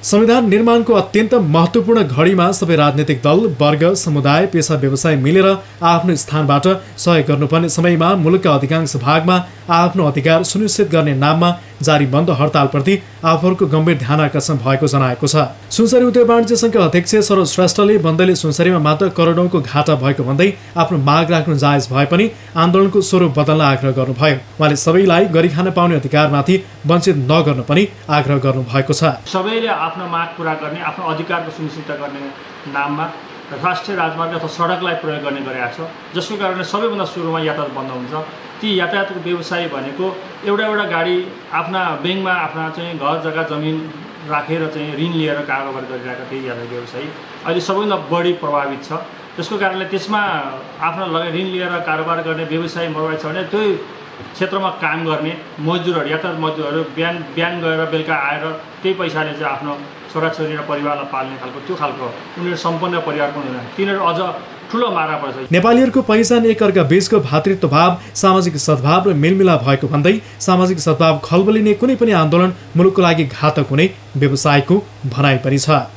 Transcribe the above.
संविधान निर्माणको अत्यन्त महत्त्वपूर्ण घडीमा सबै राजनीतिक दल, वर्ग, समुदाय, पेशा, व्यवसाय मिलेर आफ्नो स्थानबाट सहयोग गर्नुपर्ने समयमा मुलुकका अधिकांश भागमा आफ्नो अधिकार सुनिश्चित गर्ने नाममा जारी बन्द हडतालप्रति आफूहरूको गम्भीर ध्यान आकर्षण भएको जनाएको छ। सुनसरी उद्योग वाणिज्य सङ्घका अध्यक्ष सरोज श्रेष्ठले बन्दले सुनसरीमा मात्र करोडौँको घाटा भएको भन्दै आफ्नो माग राख्नु जायज भए पनि आन्दोलनको स्वरूप बदल्न आग्रह गर्नुभयो। उहाँले सबैलाई गरी खान पाउने अधिकारमाथि वञ्चित नगर्न पनि आग्रह गर्नुभएको छ। सबैले आफ्नो माग पूरा गर्ने, आफ्नो अधिकारको सुनिश्चित गर्ने नाममा राष्ट्रिय राजमार्ग अथवा सडकलाई प्रयोग गर्ने गरेका छ, जसको कारणले सबैभन्दा सुरुमा यातायात बन्द हुन्छ। ती यातायातको व्यवसाय भनेको एउटा गाडी आफ्ना ब्याङ्कमा आफ्ना चाहिँ घर जग्गा जमिन राखेर चाहिँ ऋण लिएर कारोबार गरिरहेका थिए यातायात व्यवसायी अहिले सबैभन्दा बढी प्रभावित छ। त्यसको कारणले त्यसमा आफ्नो ऋण लिएर कारोबार गर्ने व्यवसाय प्रभावित छ भने त्यो क्षेत्रमा काम गर्ने मजदुरहरू, यातायात मजदुरहरू बिहान गएर बेलुका आएर त्यही पैसाले चाहिँ आफ्नो छोराछोरी र परिवारलाई पाल्ने खालको त्यो खालको उनीहरू सम्पन्न परिवारको हुँदैन, तिनीहरू अझ ठुलो मारा पर्छ। नेपालीहरूको पहिचान एकअर्का बीचको भातृत्वभाव, सामाजिक सद्भाव र मेलमिलाप भएको भन्दै सामाजिक सद्भाव खलबलिने कुनै पनि आन्दोलन मुलुकको लागि घातक हुने व्यवसायको भनाइ पनि छ।